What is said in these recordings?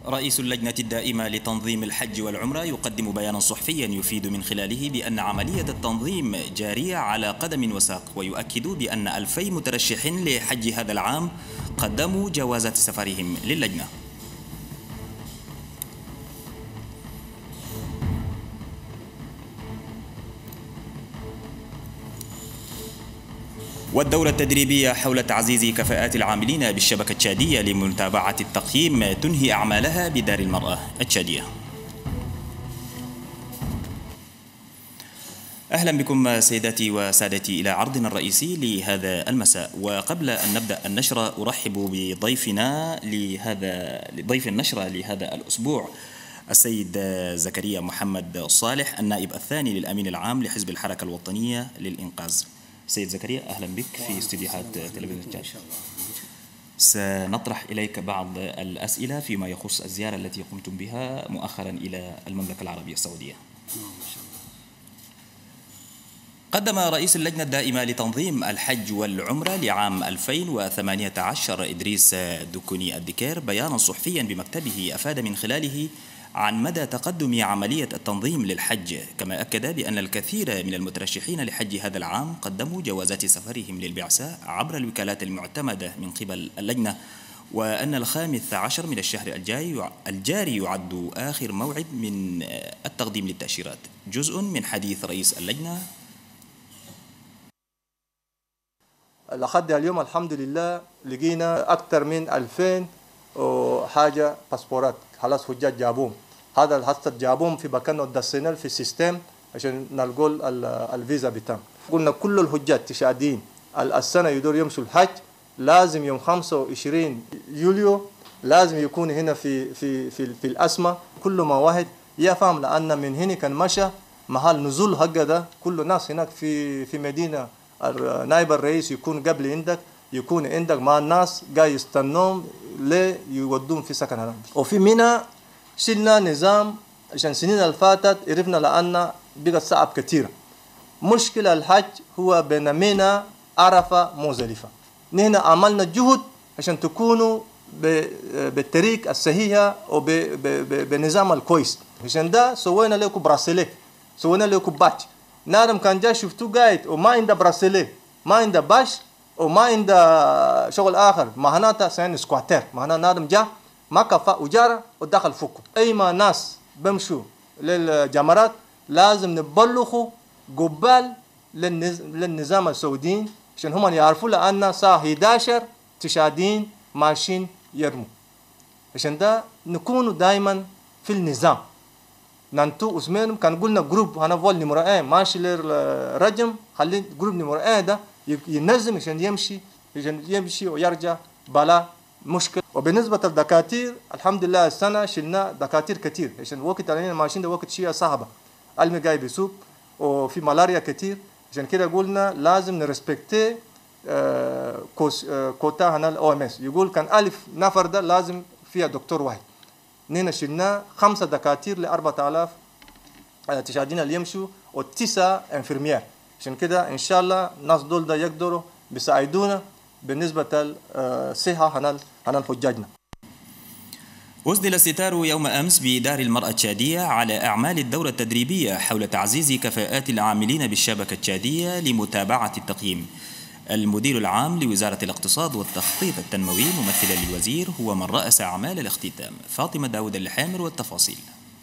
رئيس اللجنة الدائمة لتنظيم الحج والعمرة يقدم بيانا صحفيا يفيد من خلاله بأن عملية التنظيم جارية على قدم وساق، ويؤكد بأن 2000 مترشح لحج هذا العام قدموا جوازات سفرهم للجنة. والدورة التدريبية حول تعزيز كفاءات العاملين بالشبكة التشادية لمتابعة التقييم تنهي أعمالها بدار المرأة التشادية. أهلا بكم سيداتي وسادتي إلى عرضنا الرئيسي لهذا المساء. وقبل أن نبدأ النشرة أرحب بضيف النشرة لهذا الأسبوع السيد زكريا محمد صالح، النائب الثاني للأمين العام لحزب الحركة الوطنية للإنقاذ. سيد زكريا أهلا بك في استديوهات تلفزيون التاج. سنطرح إليك بعض الأسئلة فيما يخص الزيارة التي قمتم بها مؤخرا إلى المملكة العربية السعودية. قدم رئيس اللجنة الدائمة لتنظيم الحج والعمرة لعام 2018 إدريس دكوني الدكير بيانا صحفيا بمكتبه أفاد من خلاله عن مدى تقدم عملية التنظيم للحج، كما أكد بأن الكثير من المترشحين لحج هذا العام قدموا جوازات سفرهم للبعثة عبر الوكالات المعتمدة من قبل اللجنة، وأن 15 من الشهر الجاري يعد آخر موعد من التقديم للتأشيرات. جزء من حديث رئيس اللجنة. لحد اليوم الحمد لله لقينا أكثر من 2000 وحاجة باسبورات خلاص حجاج جابوهم. هذا الحصة جابوهم في مكان ودسينا في السيستم عشان نلقوا الفيزا بتاعهم. قلنا كل الحجاج تشادين السنة يدور يمشوا الحج لازم يوم 25 يوليو لازم يكون هنا في الأسمة. كل ما واحد يفهم، لأن من هنا كان مشى محل نزول هكذا كل الناس هناك في مدينة نائب الرئيس يكون قبل عندك، يكون عندك مع الناس جاي يستنوهم ليه يودون في سكن هناك. وفي منى شلنا نظام عشان سنين الفاتت عرفنا لأن بقت صعب كثيرة. مشكلة الحج هو بين منى عرفة مزدلفة. نحن عملنا جهد عشان تكونوا بالطريق الصحيحة وبنظام الكويس. عشان ده سوينا لكم براسيلي، سوينا لكم باتش. نادم كان جاي شفتوه قاعد وما عنده براسيلي، ما عنده باش وما عنده شغل آخر، مهناته سين سكواتير، مهنا نادم جاء ما كفى وجارة ودخل فوقه. أي ما ناس بمشوا للجمرات لازم نبلغوا قبال للنظام السعودي عشان هم يعرفوا لأن الساعة 11 تشادين ماشيين يرموا. عشان ده نكونوا دائما في النظام. نانتو اسمهم كان قلنا جروب هنا فول نمرة ايه ماشي للرجم، خلي جروب نمرة ايه ده ينظم عشان يمشي ويرجع بلا مشكلة. وبالنسبة للدكاتير الحمد لله السنة شلنا دكاتير كتير عشان وقت علينا ماشيين ده وقت شيء صعبة، علمي جاي بيسوق وفي ملاريا كتير. عشان كده قلنا لازم نرسبكتي كوتا هنا OMS يقول كان 1000 نفر ده لازم فيها دكتور واحد. نحن شلنا 5 دكاتير ل 4000 تشاهدين اللي يمشوا و9 انفرمير. عشان كده ان شاء الله الناس دول ده يقدروا بيساعدونا بالنسبه للصحه هنا حجاجنا. أسدل الستار يوم أمس بدار المرأة التشادية على أعمال الدورة التدريبية حول تعزيز كفاءات العاملين بالشبكة التشادية لمتابعة التقييم. المدير العام لوزارة الاقتصاد والتخطيط التنموي ممثلا للوزير هو من رأس أعمال الاختتام. فاطمة داود الحامر والتفاصيل.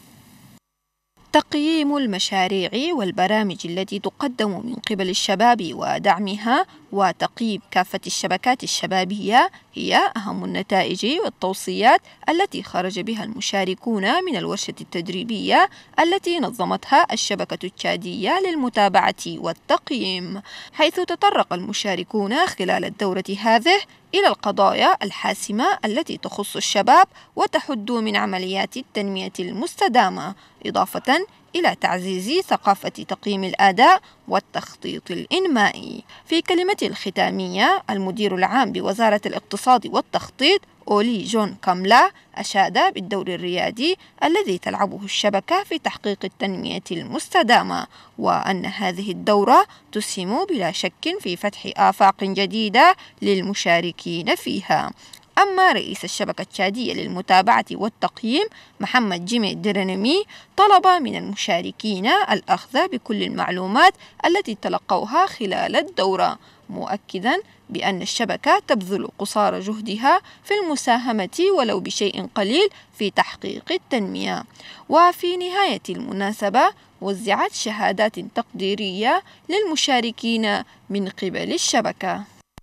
تقييم المشاريع والبرامج التي تقدم من قبل الشباب ودعمها وتقييم كافة الشبكات الشبابية هي أهم النتائج والتوصيات التي خرج بها المشاركون من الورشة التدريبية التي نظمتها الشبكة التشادية للمتابعة والتقييم، حيث تطرق المشاركون خلال الدورة هذه إلى القضايا الحاسمة التي تخص الشباب وتحد من عمليات التنمية المستدامة، إضافة إلى تعزيز ثقافة تقييم الأداء والتخطيط الإنمائي. في كلمته الختامية المدير العام بوزارة الاقتصاد والتخطيط أولي جون كاملا أشاد بالدور الريادي الذي تلعبه الشبكة في تحقيق التنمية المستدامة، وأن هذه الدورة تسهم بلا شك في فتح آفاق جديدة للمشاركين فيها. أما رئيس الشبكة التشادية للمتابعة والتقييم محمد جيمي درنمي طلب من المشاركين الأخذ بكل المعلومات التي تلقوها خلال الدورة، مؤكدا بأن الشبكة تبذل قصارى جهدها في المساهمة ولو بشيء قليل في تحقيق التنمية. وفي نهاية المناسبة وزعت شهادات تقديرية للمشاركين من قبل الشبكة.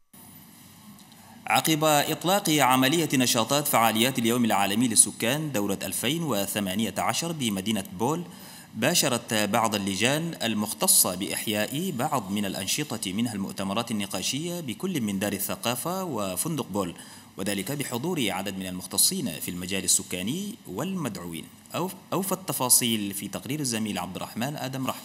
عقب إطلاق عملية نشاطات فعاليات اليوم العالمي للسكان دورة 2018 بمدينة بول، باشرت بعض اللجان المختصة بإحياء بعض من الأنشطة منها المؤتمرات النقاشية بكل من دار الثقافة وفندق بول، وذلك بحضور عدد من المختصين في المجال السكاني والمدعوين. أوفى التفاصيل في تقرير الزميل عبد الرحمن آدم رحمة.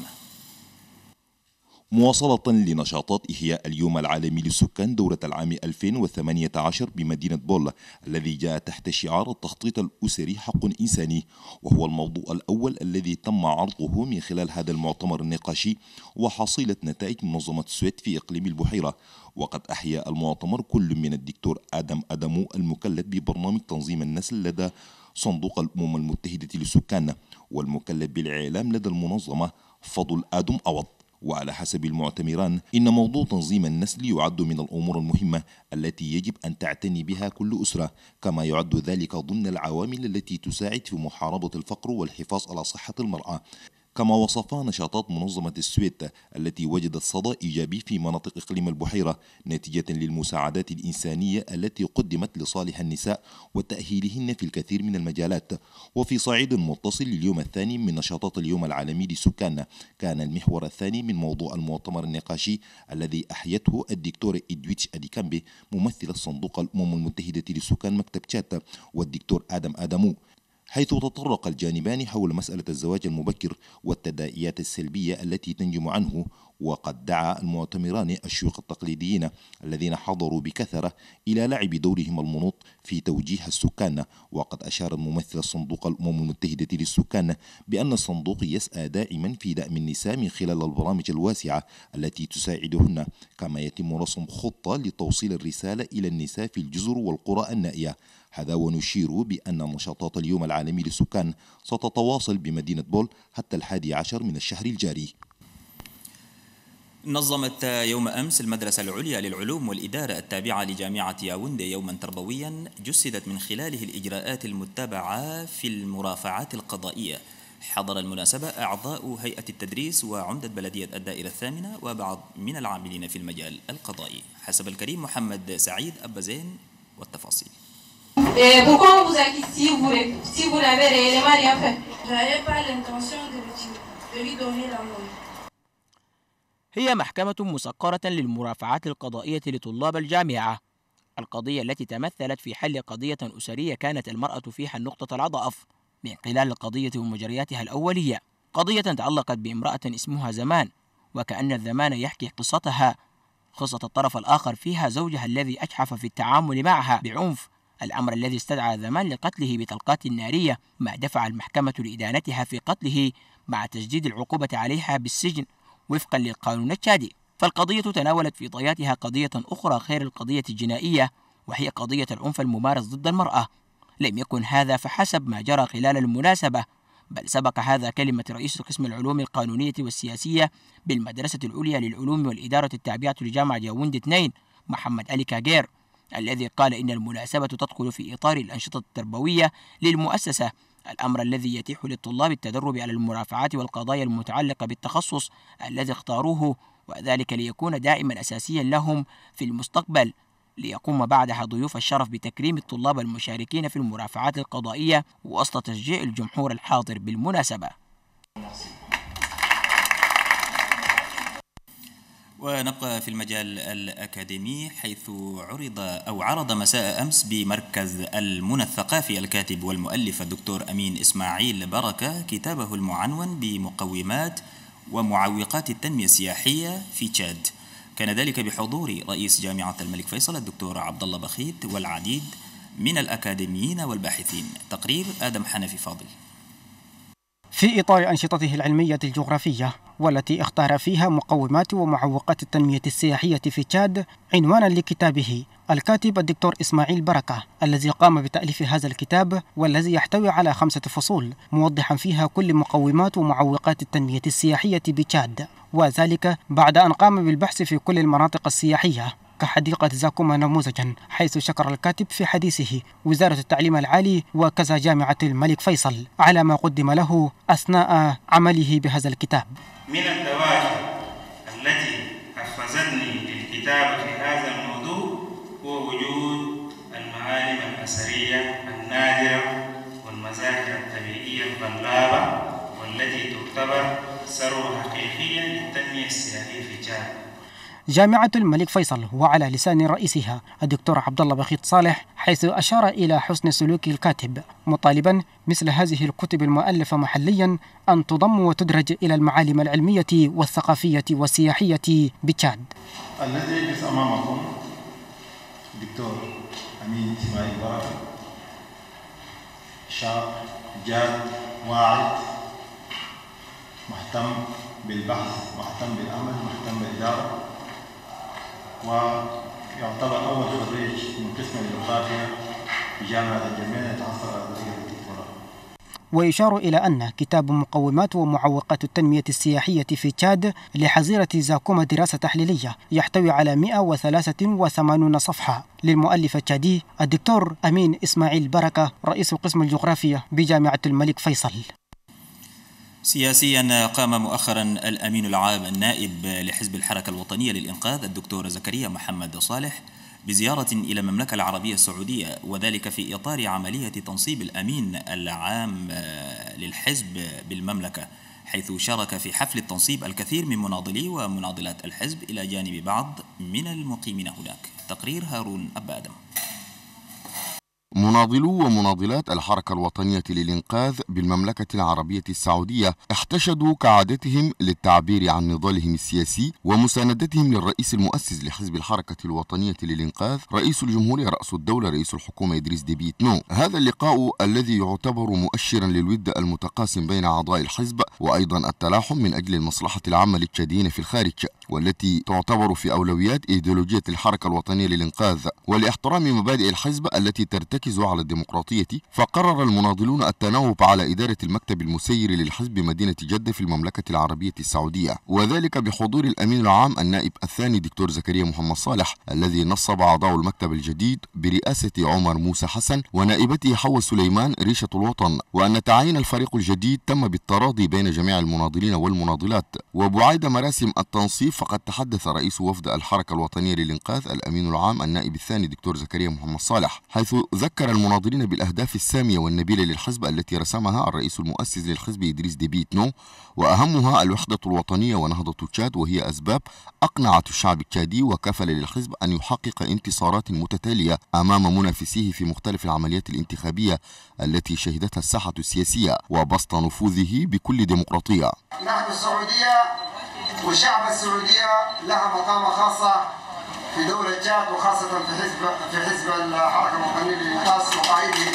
مواصلة لنشاطات إحياء اليوم العالمي للسكان دورة العام 2018 بمدينة بول، الذي جاء تحت شعار التخطيط الأسري حق إنساني، وهو الموضوع الأول الذي تم عرضه من خلال هذا المؤتمر النقاشي وحصيلة نتائج منظمة السويد في إقليم البحيرة. وقد أحيا المؤتمر كل من الدكتور آدم أدمو المكلف ببرنامج تنظيم النسل لدى صندوق الأمم المتحدة للسكان، والمكلف بالإعلام لدى المنظمة فضل آدم أوض. وعلى حسب المعتمران إن موضوع تنظيم النسل يعد من الأمور المهمة التي يجب أن تعتني بها كل أسرة، كما يعد ذلك ضمن العوامل التي تساعد في محاربة الفقر والحفاظ على صحة المرأة. كما وصفا نشاطات منظمة السويد التي وجدت صدى إيجابي في مناطق إقليم البحيرة نتيجة للمساعدات الإنسانية التي قدمت لصالح النساء وتأهيلهن في الكثير من المجالات. وفي صعيد متصل لليوم الثاني من نشاطات اليوم العالمي للسكان، كان المحور الثاني من موضوع المؤتمر النقاشي الذي أحيته الدكتور إدويتش أديكامبي ممثل الصندوق الأمم المتحدة للسكان مكتب تشات والدكتور آدم آدمو، حيث تطرق الجانبان حول مسألة الزواج المبكر والتداعيات السلبية التي تنجم عنه. وقد دعا المؤتمران الشيوخ التقليديين الذين حضروا بكثرة إلى لعب دورهم المنوط في توجيه السكان. وقد أشار الممثل الصندوق الأمم المتحدة للسكان بأن الصندوق يسعى دائما في دعم النساء من خلال البرامج الواسعة التي تساعدهن، كما يتم رسم خطة لتوصيل الرسالة إلى النساء في الجزر والقرى النائية. هذا ونشير بأن نشاطات اليوم العالمي للسكان ستتواصل بمدينة بول حتى 11 من الشهر الجاري. نظمت يوم أمس المدرسة العليا للعلوم والإدارة التابعة لجامعة ياوندي يوما تربويا جسدت من خلاله الإجراءات المتبعة في المرافعات القضائية. حضر المناسبة أعضاء هيئة التدريس وعمدة بلدية الدائرة الثامنة وبعض من العاملين في المجال القضائي. حسب الكريم محمد سعيد أبا زين والتفاصيل. Pourquoi on vous a quitté si vous n'avez réellement rien fait? J'avais pas l'intention de lui donner la mort. هي محكمة مسقرة للمرافعات القضائية لطلاب الجامعة. القضية التي تمثلت في حل قضية أسرية كانت المرأة فيها النقطة الأضعف من خلال القضية ومجرياتها الأولية، قضية تعلقت بامرأة اسمها زمان، وكأن الزمان يحكي قصتها، قصة الطرف الآخر فيها زوجها الذي أجحف في التعامل معها بعنف، الأمر الذي استدعى زمان لقتله بطلقات نارية، ما دفع المحكمة لإدانتها في قتله مع تجديد العقوبة عليها بالسجن وفقا للقانون التشادي. فالقضية تناولت في طياتها قضية أخرى غير القضية الجنائية، وهي قضية العنف الممارس ضد المرأة. لم يكن هذا فحسب ما جرى خلال المناسبة، بل سبق هذا كلمة رئيس قسم العلوم القانونية والسياسية بالمدرسة العليا للعلوم والإدارة التابعة لجامعة ياوندي 2 محمد علي كاغير، الذي قال إن المناسبة تدخل في إطار الأنشطة التربوية للمؤسسة، الأمر الذي يتيح للطلاب التدرب على المرافعات والقضايا المتعلقة بالتخصص الذي اختاروه، وذلك ليكون دائما أساسيا لهم في المستقبل. ليقوم بعدها ضيوف الشرف بتكريم الطلاب المشاركين في المرافعات القضائية وسط تشجيع الجمهور الحاضر بالمناسبة. ونبقى في المجال الأكاديمي، حيث عرض مساء أمس بمركز المنى الثقافي الكاتب والمؤلف الدكتور أمين إسماعيل بركة كتابه المعنون بمقومات ومعوقات التنمية السياحية في تشاد. كان ذلك بحضور رئيس جامعة الملك فيصل الدكتور عبد الله بخيت والعديد من الأكاديميين والباحثين. تقرير آدم حنفي فاضل. في إطار أنشطته العلمية الجغرافية، والتي اختار فيها مقومات ومعوقات التنمية السياحية في تشاد عنوانا لكتابه الكاتب الدكتور إسماعيل بركة، الذي قام بتأليف هذا الكتاب والذي يحتوي على 5 فصول موضحا فيها كل مقومات ومعوقات التنمية السياحية بتشاد، وذلك بعد أن قام بالبحث في كل المناطق السياحية كحديقة زاكوما نموذجا، حيث شكر الكاتب في حديثه وزارة التعليم العالي وكذا جامعة الملك فيصل على ما قدم له أثناء عمله بهذا الكتاب. من الدوافع التي حفزتني للكتابة في هذا الموضوع هو وجود المعالم الأثرية النادرة والمظاهر الطبيعية الخلابة والتي تعتبر ثروة حقيقية للتنمية السياحية في تشاد. جامعة الملك فيصل وعلى لسان رئيسها الدكتور عبد الله بخيت صالح، حيث أشار إلى حسن سلوك الكاتب مطالبا مثل هذه الكتب المؤلفة محليا أن تضم وتدرج إلى المعالم العلمية والثقافية والسياحية بتشاد. الذي يجلس أمامكم الدكتور أمين إسماعيل بركة، شاب جاد واعد مهتم بالبحث، مهتم بالعمل، مهتم بالإدارة، ويعتبر أول خريج من قسم الجغرافيا في جامعة الجامعة يتحصل على درجة الدكتوراه. ويشار إلى أن كتاب مقومات ومعوقات التنمية السياحية في تشاد لحظيرة زاكوما دراسة تحليلية يحتوي على 183 صفحة للمؤلف التشادي الدكتور أمين إسماعيل بركة، رئيس قسم الجغرافيا بجامعة الملك فيصل. سياسيا، قام مؤخرا الأمين العام النائب لحزب الحركة الوطنية للإنقاذ الدكتور زكريا محمد صالح بزيارة إلى المملكة العربية السعودية، وذلك في إطار عملية تنصيب الأمين العام للحزب بالمملكة، حيث شارك في حفل التنصيب الكثير من مناضلي ومناضلات الحزب إلى جانب بعض من المقيمين هناك. تقرير هارون أبا آدم. مناضلو ومناضلات الحركة الوطنية للإنقاذ بالمملكة العربية السعودية احتشدوا كعادتهم للتعبير عن نضالهم السياسي ومساندتهم للرئيس المؤسس لحزب الحركة الوطنية للإنقاذ رئيس الجمهورية رأس الدولة رئيس الحكومة إدريس ديبي إتنو. هذا اللقاء الذي يعتبر مؤشرا للود المتقاسم بين أعضاء الحزب وأيضا التلاحم من أجل المصلحة العامة للتشاديين في الخارج، والتي تعتبر في أولويات إيديولوجية الحركة الوطنية للإنقاذ ولاحترام مبادئ الحزب التي ترتكز على الديمقراطية. فقرر المناضلون التناوب على إدارة المكتب المسير للحزب بمدينة جدة في المملكة العربية السعودية، وذلك بحضور الأمين العام النائب الثاني دكتور زكريا محمد صالح، الذي نصب أعضاء المكتب الجديد برئاسة عمر موسى حسن ونائبته حواء سليمان ريشة الوطن، وأن تعيين الفريق الجديد تم بالتراضي بين جميع المناضلين والمناضلات. وبعيد مراسم التنصيب فقد تحدث رئيس وفد الحركة الوطنية للإنقاذ الأمين العام النائب الثاني دكتور زكريا محمد صالح، حيث ذكر المناضلين بالأهداف السامية والنبيلة للحزب التي رسمها الرئيس المؤسس للحزب إدريس ديبي إتنو، وأهمها الوحدة الوطنية ونهضة تشاد، وهي أسباب أقنعت الشعب التشادي وكفل للحزب أن يحقق انتصارات متتالية أمام منافسيه في مختلف العمليات الانتخابية التي شهدتها الساحة السياسية وبسط نفوذه بكل ديمقراطية. نحن السعودية والشعب السعودية لها مقامة خاصة في دولة تشاد، وخاصة في حزب الحركة الوطنية للإنقاذ وقائده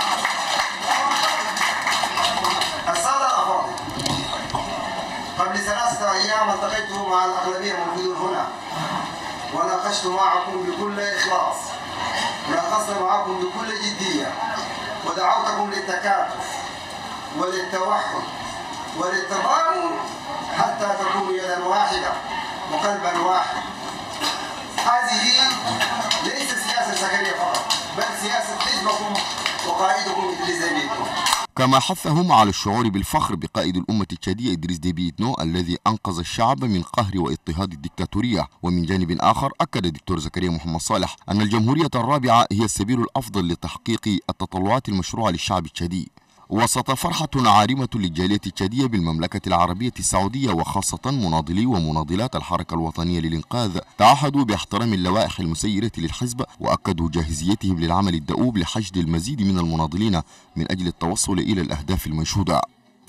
السادة الأفاضل، قبل 3 أيام التقيت مع الأغلبية الموجودون هنا وناقشت معكم بكل إخلاص، وناقشت معكم بكل جدية، ودعوتكم للتكاتف وللتوحد وللتضامن حتى تكونوا يدا واحدة وقلبا واحد. هذه ليست سياسة زكريا فقط، بل سياسة حزبكم وقائدكم إدريس ديبي إتنو. كما حثهم على الشعور بالفخر بقائد الأمة التشادية إدريس ديبي إتنو الذي أنقذ الشعب من قهر واضطهاد الدكتاتورية. ومن جانب آخر أكد الدكتور زكريا محمد صالح أن الجمهورية الرابعة هي السبيل الأفضل لتحقيق التطلعات المشروعة للشعب التشادي. وسط فرحة عارمة للجالية التشادية بالمملكة العربية السعودية، وخاصة مناضلي ومناضلات الحركة الوطنية للإنقاذ، تعهدوا باحترام اللوائح المسيرة للحزب وأكدوا جاهزيتهم للعمل الدؤوب لحشد المزيد من المناضلين من أجل التوصل إلى الأهداف المنشودة.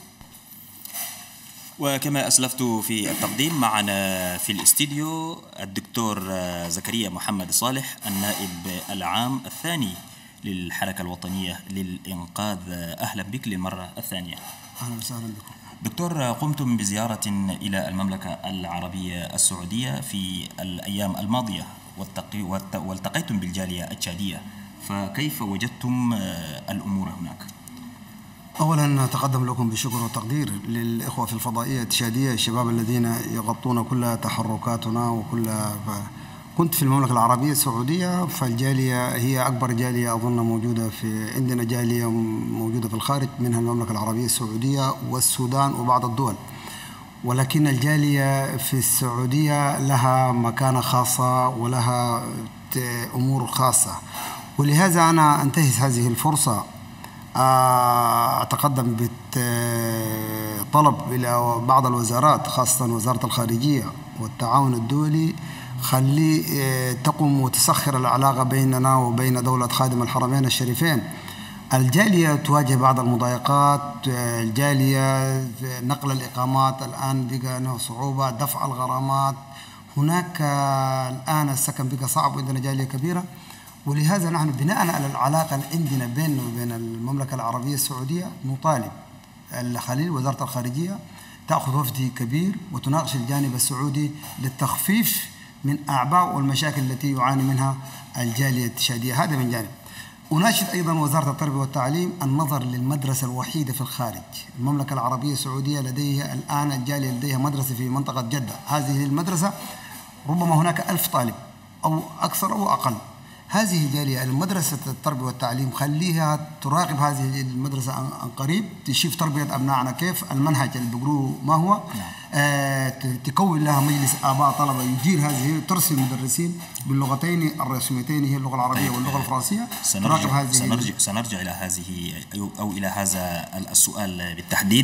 وكما أسلفت في التقديم، معنا في الاستديو الدكتور زكريا محمد صالح النائب العام الثاني للحركة الوطنية للإنقاذ. أهلا بك للمرة الثانية. أهلا وسهلا بكم. دكتور، قمتم بزيارة إلى المملكة العربية السعودية في الأيام الماضية والتقيتم بالجالية التشادية، فكيف وجدتم الأمور هناك؟ أولا أتقدم لكم بالشكر والتقدير للإخوة في الفضائية التشادية، الشباب الذين يغطون كل تحركاتنا كنت في المملكة العربية السعودية، فالجالية هي أكبر جالية أظن موجودة عندنا جالية موجودة في الخارج، منها المملكة العربية السعودية والسودان وبعض الدول، ولكن الجالية في السعودية لها مكانة خاصة ولها أمور خاصة، ولهذا أنا أنتهز هذه الفرصة أتقدم بطلب إلى بعض الوزارات خاصة وزارة الخارجية والتعاون الدولي خلي تقوم وتسخر العلاقة بيننا وبين دولة خادم الحرمين الشريفين. الجالية تواجه بعض المضايقات، الجالية نقل الإقامات الآن بقى صعوبة، دفع الغرامات، هناك الآن السكن بقى صعب وعندنا جالية كبيرة، ولهذا نحن بناء على العلاقة اللي عندنا بيننا وبين المملكة العربية السعودية نطالب الخليل وزارة الخارجية تأخذ وفد كبير وتناقش الجانب السعودي للتخفيف من أعباء والمشاكل التي يعاني منها الجالية التشادية. هذا من جانب. أناشد أيضا وزارة التربية والتعليم النظر للمدرسة الوحيدة في الخارج. المملكة العربية السعودية لديها الآن الجالية لديها مدرسة في منطقة جدة، هذه المدرسة ربما هناك 1000 طالب أو أكثر أو أقل. هذه الجالية المدرسة التربية والتعليم خليها تراقب هذه المدرسة عن قريب، تشوف تربية أبنائنا كيف، المنهج اللي بيقولوه ما هو، تكون لها مجلس آباء طلبة يدير هذه، ترسل مدرسين باللغتين الرسميتين هي اللغة العربية واللغة الفرنسية. سنرجع إلى هذه أو إلى هذا السؤال بالتحديد.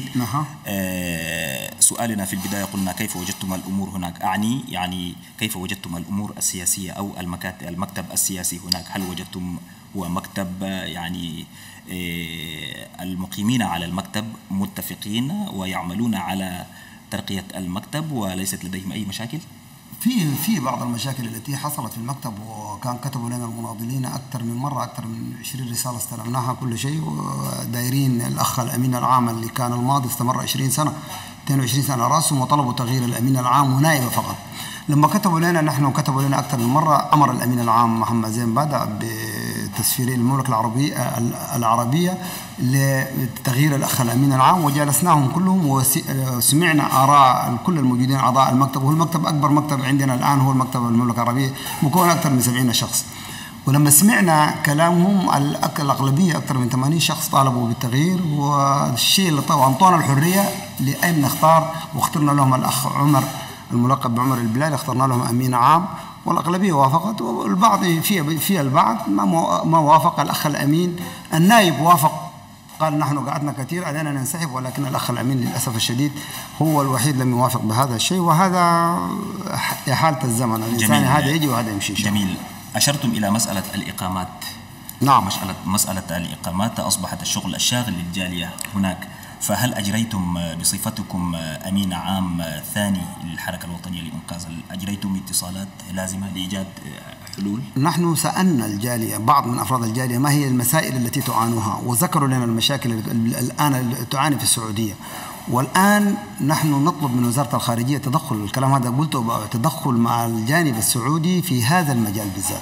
سؤالنا في البداية قلنا كيف وجدتم الأمور هناك، أعني يعني كيف وجدتم الأمور السياسية أو المكتب السياسي هناك، هل وجدتم هو مكتب يعني المقيمين على المكتب متفقين ويعملون على ترقية المكتب وليست لديهم أي مشاكل؟ في بعض المشاكل التي حصلت في المكتب، وكان كتبوا لنا المناضلين أكثر من مرة، أكثر من 20 رسالة استلمناها كل شيء، ودايرين الأخ الأمين العام اللي كان الماضي استمر 20 سنة 22 سنة راسهم، وطلبوا تغيير الأمين العام ونائبة فقط. لما كتبوا لنا نحن كتبوا لنا أكثر من مرة، أمر الأمين العام محمد زين بدأ بتسفير المملكة العربية لتغيير الأخ الأمين العام، وجلسناهم كلهم وسمعنا آراء كل الموجودين أعضاء المكتب، وهو المكتب أكبر مكتب عندنا الآن، هو المكتب المملكة العربية مكون أكثر من 70 شخص، ولما سمعنا كلامهم الأغلبية أكثر من 80 شخص طالبوا بالتغيير، والشيء اللي طبعا أعطونا الحرية لأن نختار، واخترنا لهم الأخ عمر الملقب بعمر البلال، اخترنا لهم أمين عام، والأغلبية وافقت، والبعض في البعض ما وافق. الأخ الأمين النائب وافق، قال نحن قعدنا كثير علينا ننسحب، ولكن الأخ الأمين للأسف الشديد هو الوحيد لم يوافق بهذا الشيء، وهذا حالة الزمن، الإنسان هذا يجي وهذا يمشي. جميل. أشرتم إلى مسألة الإقامات. نعم. مسألة الإقامات أصبحت الشغل الشاغل للجالية هناك، فهل أجريتم بصفتكم أمين عام ثاني للحركة الوطنية للإنقاذ، أجريتم اتصالات لازمة لإيجاد حلول؟ نحن سألنا الجالية، بعض من أفراد الجالية، ما هي المسائل التي تعانوها، وذكروا لنا المشاكل الآن تعاني في السعودية، والآن نحن نطلب من وزارة الخارجية تدخل، الكلام هذا قلته، تدخل مع الجانب السعودي في هذا المجال بالذات،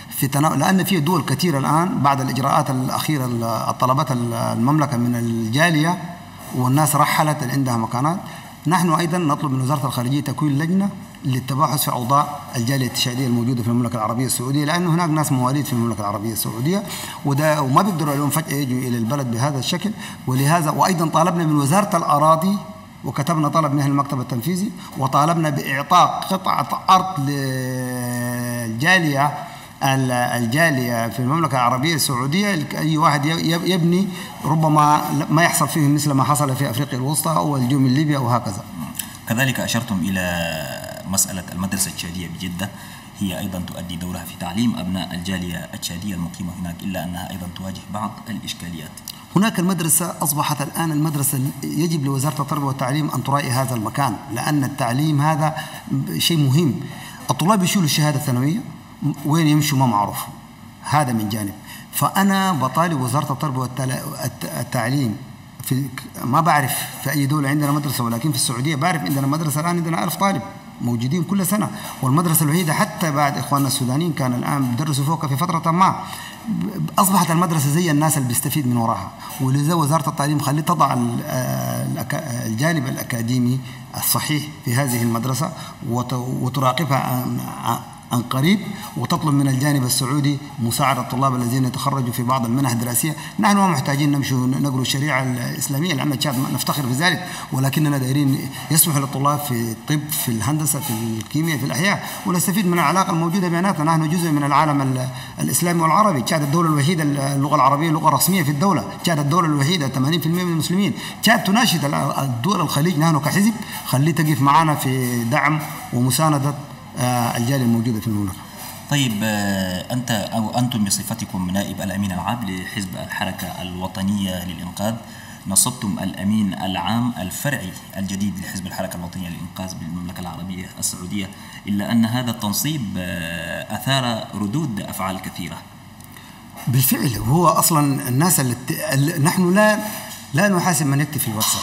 لأن في دول كثيرة الآن بعد الإجراءات الأخيرة طلبت المملكة من الجالية والناس رحلت اللي عندها مكانات. نحن أيضا نطلب من وزارة الخارجية تكوين لجنة للتباحث في أوضاع الجالية التشادية الموجودة في المملكة العربية السعودية، لأن هناك ناس مواليد في المملكة العربية السعودية وما بيقدروا اليوم فجأة يجوا إلى البلد بهذا الشكل، ولهذا وأيضا طالبنا من وزارة الأراضي وكتبنا طلب من المكتب التنفيذي وطالبنا بإعطاء قطعة أرض للجالية في المملكة العربية السعودية، أي واحد يبني ربما ما يحصل فيه مثل ما حصل في أفريقيا الوسطى أو الجو من ليبيا وهكذا. كذلك أشرتم إلى مسألة المدرسة التشادية بجدة، هي أيضا تؤدي دورها في تعليم أبناء الجالية التشادية المقيمة هناك، إلا أنها أيضا تواجه بعض الإشكاليات. هناك المدرسة أصبحت الآن المدرسة يجب لوزارة التربية والتعليم أن تراعي هذا المكان، لأن التعليم هذا شيء مهم. الطلاب يشيلوا الشهادة الثانوية وين يمشوا ما معروف، هذا من جانب. فأنا بطالب وزارة التربية والتعليم ما بعرف في أي دولة عندنا مدرسة، ولكن في السعودية بعرف عندنا مدرسة الآن عندنا 1000 طالب موجودين كل سنة، والمدرسة الوحيدة حتى بعد إخواننا السودانيين كان الآن بيدرسوا فوقها في فترة ما. أصبحت المدرسة زي الناس اللي بيستفيد من وراها، ولذا وزارة التعليم خلي تضع الجانب الأكاديمي الصحيح في هذه المدرسة وتراقبها عن قريب، وتطلب من الجانب السعودي مساعدة الطلاب الذين يتخرجوا في بعض المنح الدراسية. نحن ما محتاجين نمشي نقرأ الشريعة الإسلامية لأن تشاد نفتخر بذلك، ولكننا دايرين يسمح للطلاب في الطب، في الهندسة، في الكيمياء، في الأحياء، ونستفيد من العلاقة الموجودة بيناتنا. نحن جزء من العالم الإسلامي والعربي. تشاد الدولة الوحيدة اللغة العربية لغة رسمية في الدولة. تشاد الدولة الوحيدة 80% من المسلمين. تشاد تناشد الدول الخليج نحن كحزب خليه تقف معنا في دعم ومساندة الجالية الموجودة في المملكة. طيب أنت أو أنتم بصفتكم نائب الأمين العام لحزب الحركة الوطنية للإنقاذ نصبتم الأمين العام الفرعي الجديد لحزب الحركة الوطنية للإنقاذ بالمملكة العربية السعودية، إلا أن هذا التنصيب أثار ردود أفعال كثيرة. بالفعل هو أصلا الناس نحن لا نحاسب من يكتب في الواتساب.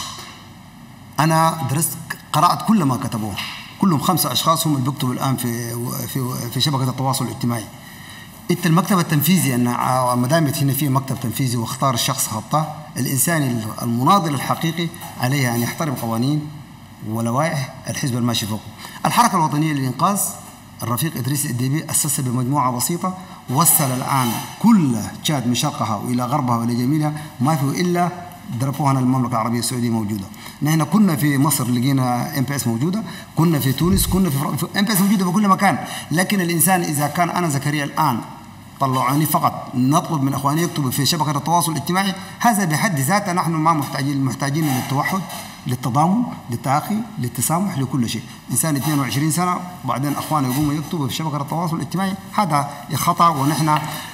أنا قرأت كل ما كتبوه، كلهم 5 أشخاص هم اللي بيكتبوا الآن في شبكة التواصل الاجتماعي. انت المكتب التنفيذي، ان ما دام هنا في مكتب تنفيذي واختار الشخص خطاه، الانسان المناضل الحقيقي عليه ان يحترم قوانين ولوائح الحزب الماشي فوقه. الحركة الوطنية للإنقاذ الرفيق إدريس الديبي أسسها بمجموعة بسيطة، وصل الآن كل تشاد من شرقها وإلى غربها وإلى جميلها، ما فيه إلا دربوها المملكة العربية السعودية موجودة. نحن كنا في مصر لقينا MPS موجودة، كنا في تونس، كنا في MPS موجودة في كل مكان. لكن الإنسان إذا كان أنا زكريا الآن طلعوني فقط نطلب من أخواني يكتبوا في شبكة التواصل الاجتماعي، هذا بحد ذاته نحن ما محتاجين للتوحد، للتضامن، للتآخي، للتسامح، لكل شيء. إنسان 22 سنة بعدين أخواني يقوموا يكتبوا في شبكة التواصل الاجتماعي، هذا خطأ. ونحن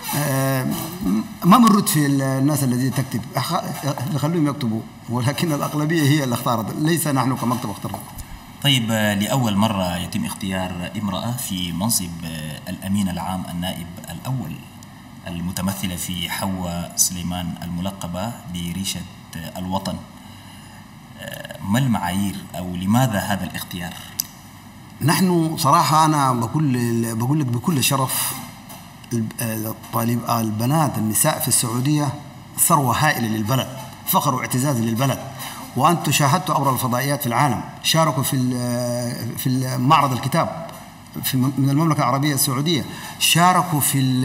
ما بنرد في الناس الذين تكتب، نخليهم يكتبوا، ولكن الأغلبية هي اللي اختارت، ليس نحن كمكتب اخترنا. طيب لأول مرة يتم اختيار امرأة في منصب الأمين العام النائب الأول، المتمثلة في حواء سليمان الملقبة بريشة الوطن. ما المعايير أو لماذا هذا الاختيار؟ نحن صراحة أنا بقول لك بكل شرف، البنات النساء في السعودية ثروة هائلة للبلد، فخر واعتزاز للبلد. وأنتم شاهدتوا عبر الفضائيات في العالم، شاركوا في معرض الكتاب من المملكة العربية السعودية، شاركوا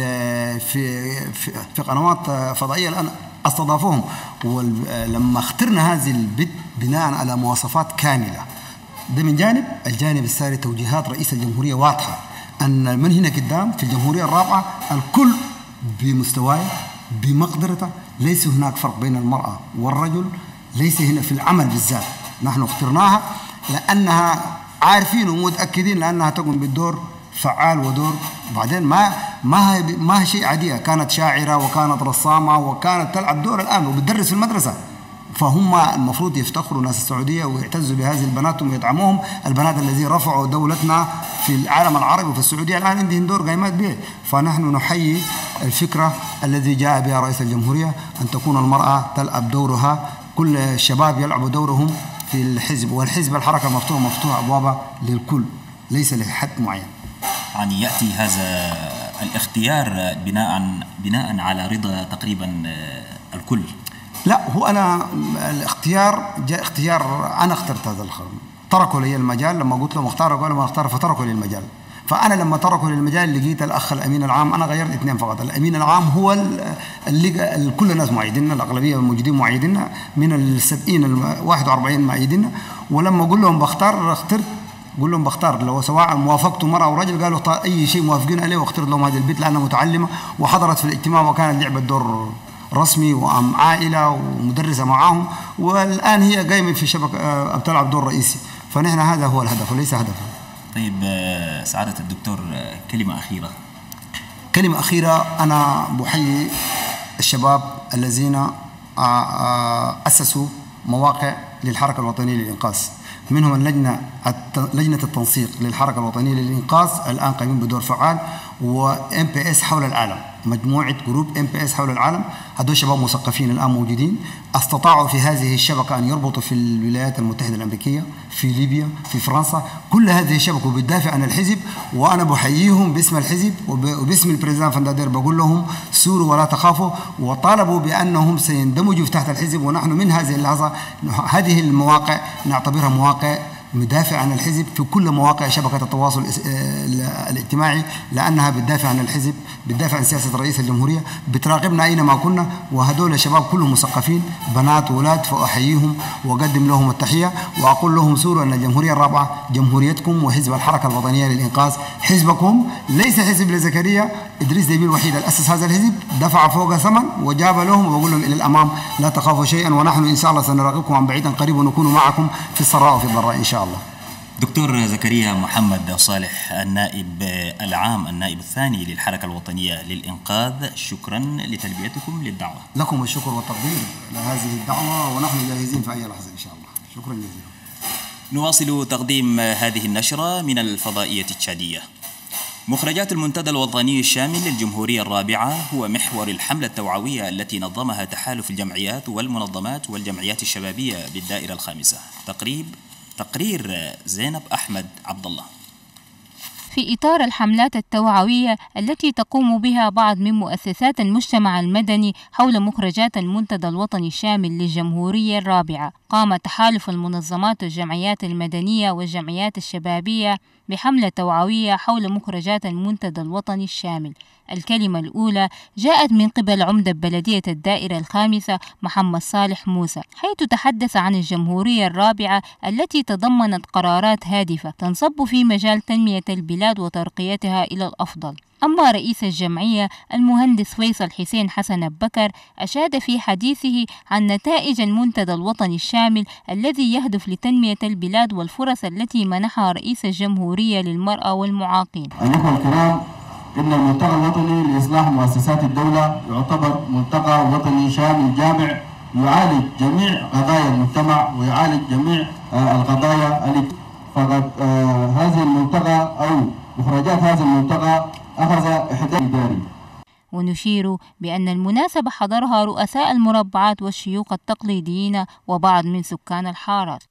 في قنوات فضائية الآن استضافوهم. ولما اخترنا هذه البنت بناء على مواصفات كاملة، ده من جانب. الجانب الثاني توجيهات رئيس الجمهورية واضحة أن من هنا قدام في الجمهورية الرابعة الكل بمستواه بمقدرته، ليس هناك فرق بين المرأة والرجل، ليس هنا في العمل بالذات. نحن اخترناها لأنها عارفين ومتأكدين لأنها تقوم بالدور فعال ودور. بعدين ما هي شيء عادية، كانت شاعرة وكانت رسامة وكانت تلعب دور الآن وبتدرس في المدرسة. فهم المفروض يفتخروا ناس السعودية ويعتزوا بهذه البنات ويدعموهم. البنات الذين رفعوا دولتنا في العالم العربي وفي السعودية الآن عندهم دور قيمات به. فنحن نحيي الفكرة الذي جاء بها رئيس الجمهورية أن تكون المرأة تلعب دورها، كل الشباب يلعبوا دورهم في الحزب، والحزب الحركة مفتوحة أبوابها للكل ليس لحد معين. يعني يأتي هذا الاختيار بناء على رضا تقريبا الكل؟ لا، هو أنا الاختيار جاء اختيار، أنا اخترت هذا الخرم، تركوا لي المجال. لما قلت لهم اختاروا قالوا ما اختار، فتركوا لي المجال. فأنا لما تركوا لي المجال لقيت الأخ الأمين العام، أنا غيرت 2 فقط. الأمين العام هو اللي كل الناس معيديننا، الأغلبية الموجودين معيديننا، من 70 41 معيديننا. ولما أقول لهم اخترت، قول لهم بختار لو سواء موافقتوا مرأة أو رجل، قالوا أي شيء موافقين عليه، واخترت لهم هذه البنت لأنها متعلمة وحضرت في الاجتماع وكانت لعبت دور رسمي وأم عائلة ومدرسة معاهم، والآن هي قايمة في شبكة بتلعب دور رئيسي. فنحن هذا هو الهدف وليس هدفه. طيب سعادة الدكتور، كلمة أخيرة. أنا بحيي الشباب الذين أسسوا مواقع للحركة الوطنية للإنقاذ، منهم لجنة التنسيق للحركة الوطنية للإنقاذ الآن قايمين بدور فعال، وام بي اس حول العالم، مجموعة جروب ام بي اس حول العالم. هذول شباب مثقفين الآن موجودين، استطاعوا في هذه الشبكة أن يربطوا في الولايات المتحدة الأمريكية، في ليبيا، في فرنسا، كل هذه الشبكة بتدافع عن الحزب. وأنا بحييهم باسم الحزب وباسم البريزيدنت فندادير، بقول لهم سوروا ولا تخافوا، وطالبوا بأنهم سيندمجوا تحت الحزب. ونحن من هذه اللحظة هذه المواقع نعتبرها مواقع مدافع عن الحزب في كل مواقع شبكة التواصل الاجتماعي، لأنها بتدافع عن الحزب، بتدافع عن سياسة رئيس الجمهورية، بتراقبنا أينما كنا. وهدول الشباب كلهم مثقفين، بنات وولاد، فأحييهم وأقدم لهم التحية وأقول لهم سوروا أن الجمهورية الرابعة جمهوريتكم وحزب الحركة الوطنية للإنقاذ حزبكم، ليس حزب لزكريا. إدريس ديبي الوحيد الأسس هذا الحزب، دفع فوق ثمن وجاب لهم، وأقول لهم إلى الأمام لا تخافوا شيئا، ونحن إن شاء الله سنراقبكم عن بعيد قريب ونكون معكم في السراء وفي الضراء إن شاء الله. دكتور زكريا محمد صالح، النائب العام، النائب الثاني للحركة الوطنية للإنقاذ، شكرا لتلبيتكم للدعوة. لكم الشكر والتقدير لهذه الدعوة، ونحن جاهزين في أي لحظة إن شاء الله. شكرا جزيلا. نواصل تقديم هذه النشرة من الفضائية التشادية. مخرجات المنتدى الوطني الشامل للجمهورية الرابعة هو محور الحملة التوعوية التي نظمها تحالف الجمعيات والمنظمات والجمعيات الشبابية بالدائرة الخامسة. تقرير زينب أحمد عبد الله. في إطار الحملات التوعوية التي تقوم بها بعض من مؤسسات المجتمع المدني حول مخرجات المنتدى الوطني الشامل للجمهورية الرابعة، قام تحالف المنظمات والجمعيات المدنية والجمعيات الشبابية بحملة توعوية حول مخرجات المنتدى الوطني الشامل. الكلمة الأولى جاءت من قبل عمدة بلدية الدائرة الخامسة محمد صالح موسى، حيث تحدث عن الجمهورية الرابعة التي تضمنت قرارات هادفة تنصب في مجال تنمية البلاد وترقيتها إلى الأفضل. أما رئيس الجمعية المهندس فيصل حسين حسن بكر أشاد في حديثه عن نتائج المنتدى الوطني الشامل الذي يهدف لتنمية البلاد والفرص التي منحها رئيس الجمهورية للمرأة والمعاقين. أيها الكرام، إن الملتقى الوطني لإصلاح مؤسسات الدولة يعتبر ملتقى وطني شامل جامع يعالج جميع قضايا المجتمع ويعالج جميع القضايا. فقد هذه الملتقى أو مخرجات هذا الملتقى أخذ إحدى الإداري. ونشير بأن المناسبة حضرها رؤساء المربعات والشيوخ التقليديين وبعض من سكان الحارات.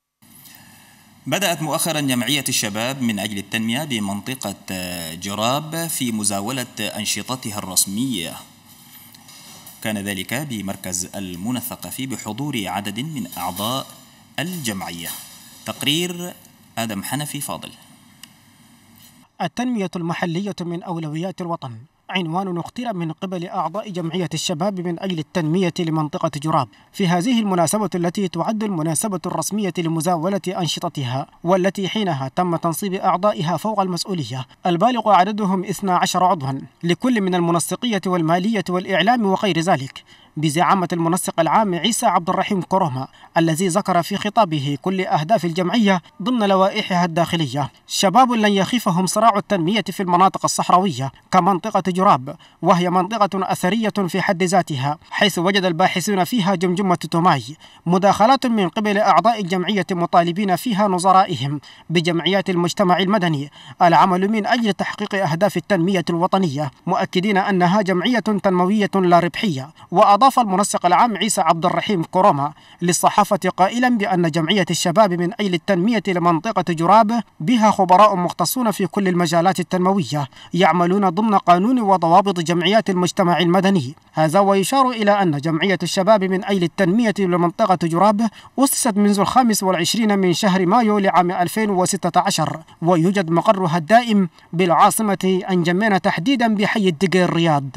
بدأت مؤخرا جمعية الشباب من أجل التنمية بمنطقة جراب في مزاولة أنشطتها الرسمية، كان ذلك بمركز المنى الثقافي بحضور عدد من أعضاء الجمعية. تقرير آدم حنفي فاضل. التنمية المحلية من أولويات الوطن عنوان اختير من قبل أعضاء جمعية الشباب من أجل التنمية لمنطقة جراب في هذه المناسبة التي تعد المناسبة الرسمية لمزاولة أنشطتها، والتي حينها تم تنصيب أعضائها فوق المسؤولية البالغ عددهم 12 عضوا لكل من المنسقية والمالية والإعلام وغير ذلك، بزعامة المنسق العام عيسى عبد الرحيم كروما، الذي ذكر في خطابه كل أهداف الجمعية ضمن لوائحها الداخلية. شباب لن يخيفهم صراع التنمية في المناطق الصحراوية كمنطقة جراب، وهي منطقة أثرية في حد ذاتها، حيث وجد الباحثون فيها جمجمة توماي مداخلات من قبل أعضاء الجمعية مطالبين فيها نظرائهم بجمعيات المجتمع المدني العمل من أجل تحقيق أهداف التنمية الوطنية، مؤكدين أنها جمعية تنموية لا ربحية. وأضاف المنسق العام عيسى عبد الرحيم كروما للصحافة قائلا بأن جمعية الشباب من أجل التنمية لمنطقة جراب بها خبراء مختصون في كل المجالات التنموية يعملون ضمن قانون وضوابط جمعيات المجتمع المدني. هذا ويشار إلى أن جمعية الشباب من أجل التنمية لمنطقة جراب أسست منذ 25 من شهر مايو لعام 2016، ويوجد مقرها الدائم بالعاصمة أنجمينة تحديدا بحي الدقي الرياض.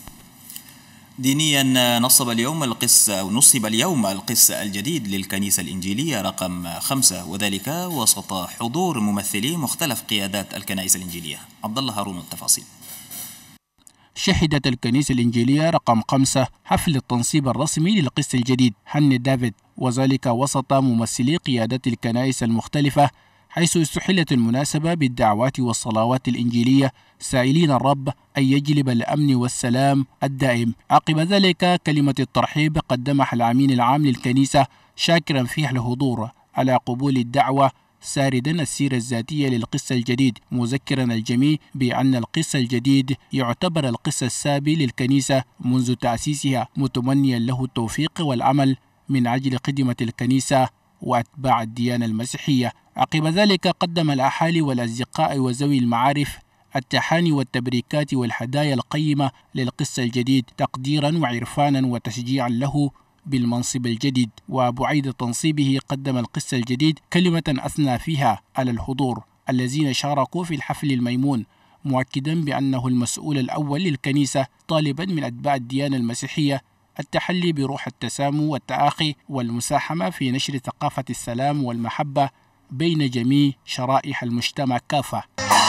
دينيا نصب اليوم القس الجديد للكنيسة الإنجيلية رقم 5، وذلك وسط حضور ممثلي مختلف قيادات الكنائس الإنجيلية. عبد الله هارون التفاصيل. شهدت الكنيسة الإنجيلية رقم 5 حفل التنصيب الرسمي للقس الجديد هاني دافيد، وذلك وسط ممثلي قيادات الكنائس المختلفة، حيث استحلت المناسبة بالدعوات والصلوات الإنجيلية سائلين الرب أن يجلب الأمن والسلام الدائم. عقب ذلك كلمة الترحيب قدمها الأمين العام للكنيسة، شاكرا فيها الحضور على قبول الدعوة ساردا السيرة الذاتية للقس الجديد، مذكرا الجميع بأن القس الجديد يعتبر القس السابي للكنيسة منذ تأسيسها، متمنيا له التوفيق والعمل من أجل خدمة الكنيسة وأتباع الديانة المسيحية. عقب ذلك قدم الأحالي والأصدقاء وذوي المعارف التحاني والتبريكات والهدايا القيمة للقس الجديد تقديرا وعرفانا وتشجيعا له بالمنصب الجديد. وبعيد تنصيبه قدم القس الجديد كلمة أثنى فيها على الحضور الذين شاركوا في الحفل الميمون، مؤكدا بأنه المسؤول الأول للكنيسة، طالبا من أتباع الديانة المسيحية التحلي بروح التسامح والتآخي والمساحمة في نشر ثقافة السلام والمحبة بين جميع شرائح المجتمع كافة.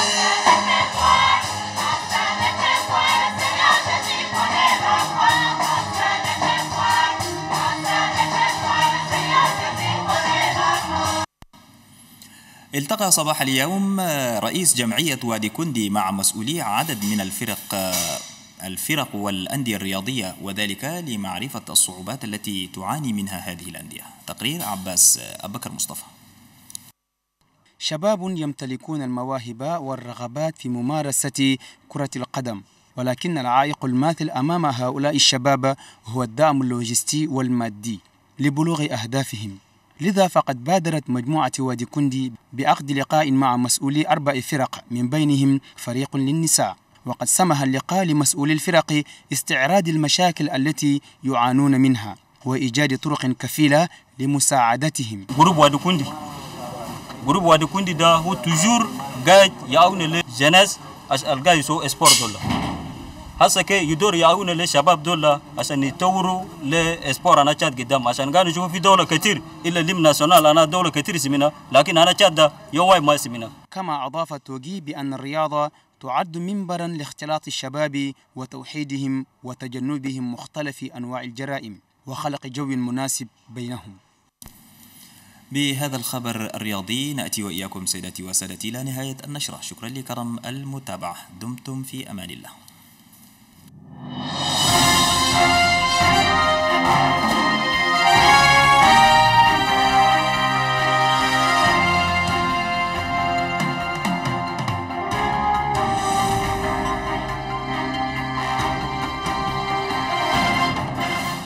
التقى صباح اليوم رئيس جمعية وادي كندي مع مسؤولي عدد من الفرق والأندية الرياضية، وذلك لمعرفة الصعوبات التي تعاني منها هذه الأندية. تقرير عباس أبكر مصطفى. شباب يمتلكون المواهب والرغبات في ممارسة كرة القدم، ولكن العائق الماثل أمام هؤلاء الشباب هو الدعم اللوجستي والمادي لبلوغ أهدافهم. لذا فقد بادرت مجموعة وادي كندي بعقد لقاء مع مسؤولي 4 فرق من بينهم فريق للنساء، وقد سمح اللقاء لمسؤولي الفرق استعراض المشاكل التي يعانون منها وإيجاد طرق كفيلة لمساعدتهم. جروب وادي كندي ده هو توجور قاعد يعاون الجناس القاعد يسوي اسبور دولا، هسه كي يدور يعاون للشباب دولا عشان يطوروا لاسبور. انا تشاد قدام عشان قاعد نشوف في دوله كثير الا ليم ناسيونال، انا دوله كثير سمينا، لكن انا تشاد ده يواي ما سمينا. كما اضاف توجيه بان الرياضه تعد منبرا لاختلاط الشباب وتوحيدهم وتجنبهم مختلف انواع الجرائم وخلق جو مناسب بينهم. بهذا الخبر الرياضي نأتي وإياكم سيداتي وسادتي إلى نهاية النشرة. شكرا لكرم المتابعة، دمتم في أمان الله.